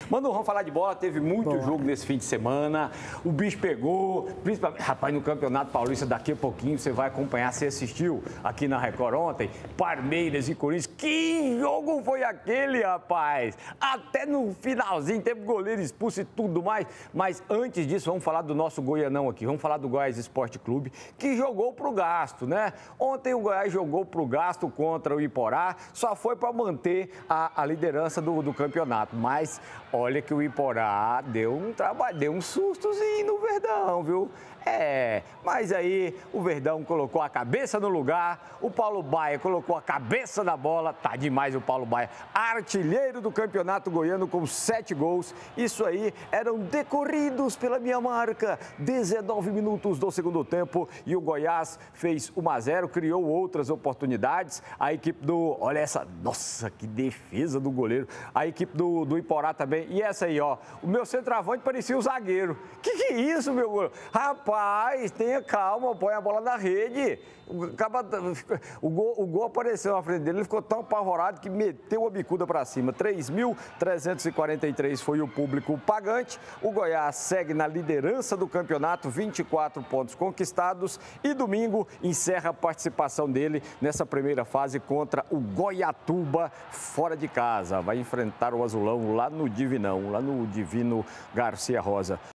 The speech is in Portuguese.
Mano, vamos falar de bola, teve muito jogo nesse fim de semana, o bicho pegou, principalmente, rapaz, no Campeonato Paulista, daqui a pouquinho você vai acompanhar, você assistiu aqui na Record ontem, Palmeiras e Corinthians, que jogo foi aquele, rapaz? Até no finalzinho teve goleiro expulso e tudo mais, mas antes disso vamos falar do nosso Goianão aqui, vamos falar do Goiás Esporte Clube, que jogou pro gasto, né? Ontem o Goiás jogou pro gasto contra o Iporá, só foi para manter a liderança do campeonato, mas olha que o Iporá deu um trabalho, deu um sustozinho no Verdão, viu? Mas aí o Verdão colocou a cabeça no lugar, o Paulo Baia colocou a cabeça na bola, tá demais o Paulo Baia, artilheiro do Campeonato Goiano com 7 gols, isso aí eram decorridos pela minha marca, 19 minutos do segundo tempo e o Goiás fez 1-0, criou outras oportunidades, a equipe olha essa, nossa, que defesa do goleiro, a equipe do Iporá também, e essa aí, ó, o meu centroavante parecia um zagueiro, que é isso, meu goleiro? Rapaz, tenha calma, põe a bola na rede. O gol apareceu na frente dele, ele ficou tão apavorado que meteu a bicuda para cima. 3.343 foi o público pagante. O Goiás segue na liderança do campeonato, 24 pontos conquistados. E domingo encerra a participação dele nessa primeira fase contra o Goiatuba, fora de casa. Vai enfrentar o Azulão lá no Divinão, lá no Divino Garcia Rosa.